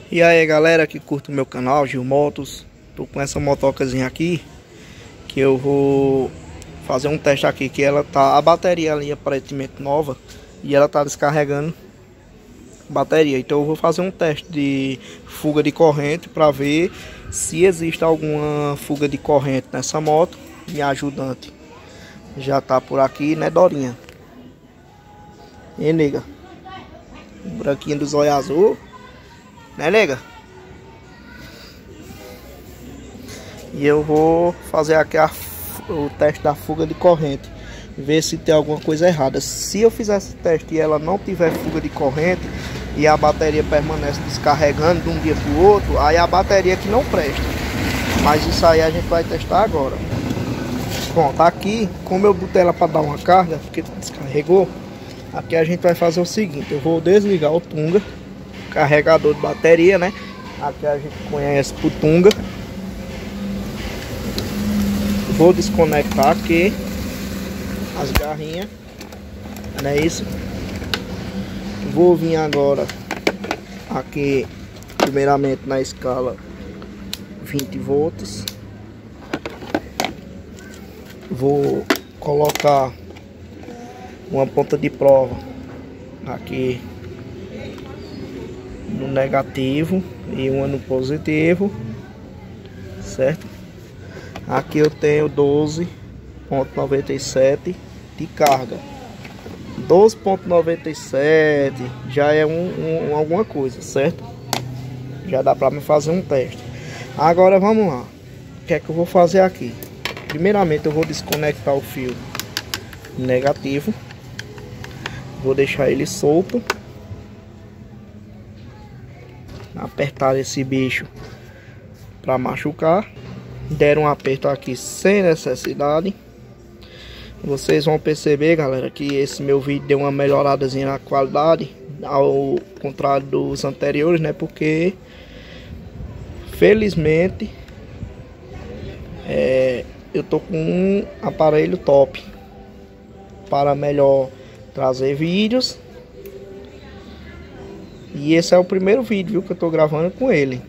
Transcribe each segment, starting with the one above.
E aí galera que curte o meu canal, Gil Motos. Tô com essa motocazinha aqui que eu vou fazer um teste aqui, que ela tá, a bateria ali aparentemente nova e ela tá descarregando bateria. Então eu vou fazer um teste de fuga de corrente para ver se existe alguma fuga de corrente nessa moto. Minha ajudante já tá por aqui, né, Dorinha? E nega, o branquinho dos olhos azul, né, nega? E eu vou fazer aqui o teste da fuga de corrente, ver se tem alguma coisa errada. Se eu fizer esse teste e ela não tiver fuga de corrente e a bateria permanece descarregando de um dia para o outro, aí a bateria que não presta. Mas isso aí a gente vai testar agora. Pronto, aqui como eu botei ela para dar uma carga, porque descarregou, aqui a gente vai fazer o seguinte: eu vou desligar o Tunga, carregador de bateria, né? Aqui a gente conhece por Tunga. Vou desconectar aqui as garrinhas, não é isso? Vou vir agora aqui primeiramente na escala 20 volts. Vou colocar uma ponta de prova aqui no negativo e uma no positivo, certo? Aqui eu tenho 12,97 de carga. 12,97 já é alguma coisa, certo? Já dá para me fazer um teste. Agora vamos lá. O que é que eu vou fazer aqui? Primeiramente eu vou desconectar o fio negativo. Vou deixar ele solto. Apertar esse bicho para machucar. Deram um aperto aqui sem necessidade. Vocês vão perceber, galera, que esse meu vídeo deu uma melhoradazinha na qualidade, ao contrário dos anteriores, né? Porque felizmente eu tô com um aparelho top para melhor trazer vídeos. E esse é o primeiro vídeo, viu, que eu tô gravando com ele,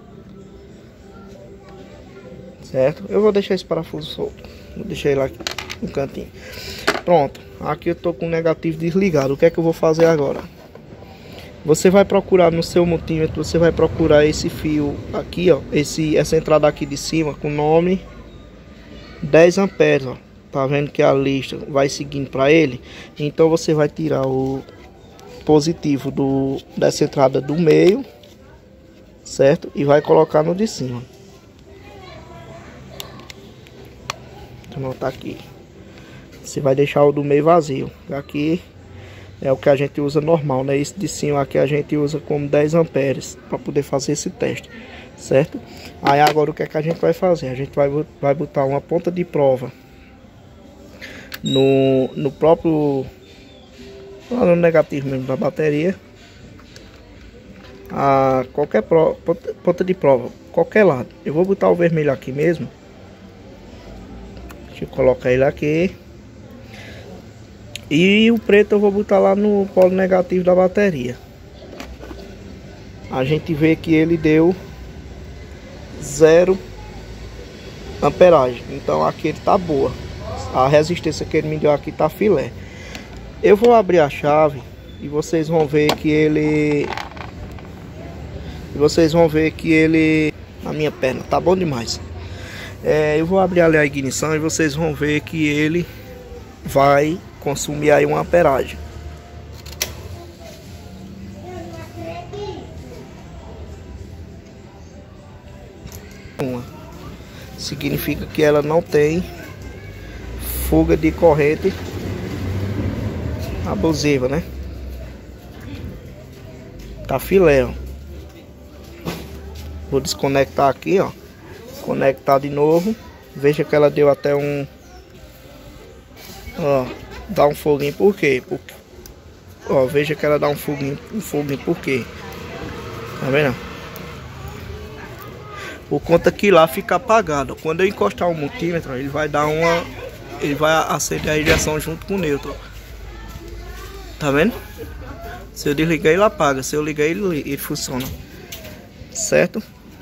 certo? Eu vou deixar esse parafuso solto, vou deixar ele aqui no cantinho. Pronto, aqui eu tô com o negativo desligado. O que é que eu vou fazer agora? Você vai procurar no seu multímetro, você vai procurar esse fio aqui, ó, essa entrada aqui de cima com o nome 10 amperes, ó. Tá vendo que a lista vai seguindo para ele? Então você vai tirar o positivo dessa entrada do meio, certo? E vai colocar no de cima. Não tá aqui. Você vai deixar o do meio vazio. Aqui é o que a gente usa normal, né? Esse de cima aqui a gente usa como 10 amperes para poder fazer esse teste, certo? Aí agora o que é que a gente vai fazer? A gente vai botar uma ponta de prova no próprio, lá no negativo mesmo da bateria. A qualquer ponta de prova, qualquer lado. Eu vou botar o vermelho aqui mesmo. Deixa eu colocar ele aqui. E o preto eu vou botar lá no polo negativo da bateria. A gente vê que ele deu 0 amperagem. Então aqui ele tá boa. A resistência que ele me deu aqui tá filé. Eu vou abrir a chave e vocês vão ver que ele... A minha perna tá bom demais. Eu vou abrir ali a ignição e vocês vão ver que ele vai consumir aí uma amperagem. Significa que ela não tem fuga de corrente abusiva, né? Tá filé, ó. Vou desconectar aqui, ó. Conectar de novo. Veja que ela deu até um... Ó, dá um foguinho por quê? Porque... Ó, veja que ela dá um foguinho por quê? Tá vendo? Por conta que lá fica apagado. Quando eu encostar o multímetro, ele vai dar uma... Ele vai acender a injeção junto com o neutro. Tá vendo? Se eu desligar, ele apaga. Se eu ligar, ele funciona. certo?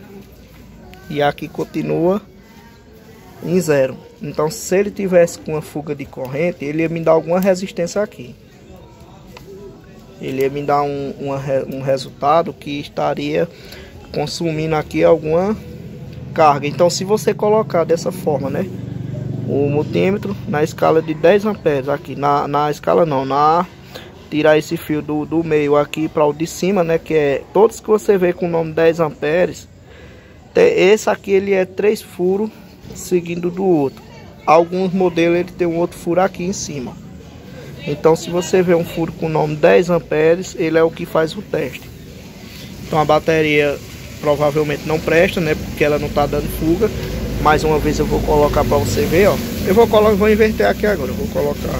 E aqui continua em 0. Então se ele tivesse com uma fuga de corrente, ele ia me dar alguma resistência aqui. Ele ia me dar um resultado que estaria consumindo aqui alguma carga. Então se você colocar dessa forma, né, o multímetro na escala de 10 amperes aqui, na escala não, tirar esse fio do meio aqui para o de cima, né, que é todos que você vê com o nome 10 amperes, esse aqui ele é 3 furos seguindo do outro. Alguns modelos ele tem um outro furo aqui em cima. Então se você vê um furo com o nome 10 amperes, ele é o que faz o teste. Então a bateria provavelmente não presta, né, porque ela não está dando fuga. Mais uma vez eu vou colocar para você ver, ó. Vou inverter aqui agora. Eu vou colocar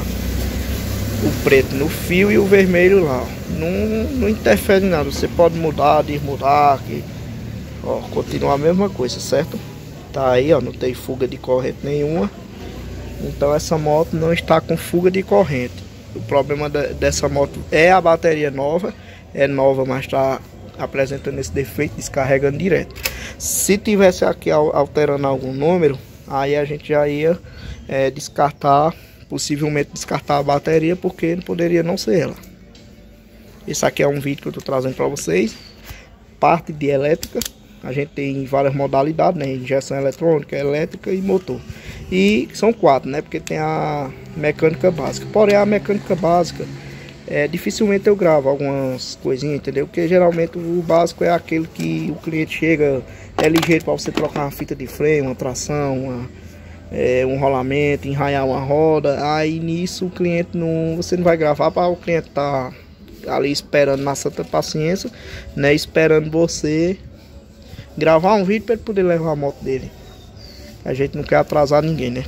o preto no fio e o vermelho lá, ó. Não interfere em nada. Você pode mudar, desmudar aqui. Ó, continua a mesma coisa, certo? Tá aí, ó, não tem fuga de corrente nenhuma. Então essa moto não está com fuga de corrente. O problema dessa moto é a bateria nova. É nova, mas está apresentando esse defeito, descarregando direto. Se tivesse aqui alterando algum número, aí a gente já ia descartar, possivelmente descartar a bateria, porque poderia não ser ela. Esse aqui é um vídeo que eu estou trazendo para vocês. Parte de elétrica, a gente tem várias modalidades, né? Injeção eletrônica, elétrica e motor. E são 4, né? Porque tem a mecânica básica. Porém a mecânica básica, dificilmente eu gravo algumas coisinhas, entendeu? Porque geralmente o básico é aquele que o cliente chega, é ligeiro para você trocar uma fita de freio, uma tração, um rolamento, enraiar uma roda. Aí nisso o cliente você não vai gravar para o cliente estar ali esperando na santa paciência, né? Esperando você gravar um vídeo para ele poder levar a moto dele. A gente não quer atrasar ninguém, né?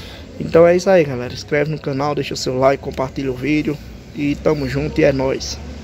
Então é isso aí, galera. Inscreve no canal, deixa o seu like, compartilha o vídeo. E tamo junto e é nóis.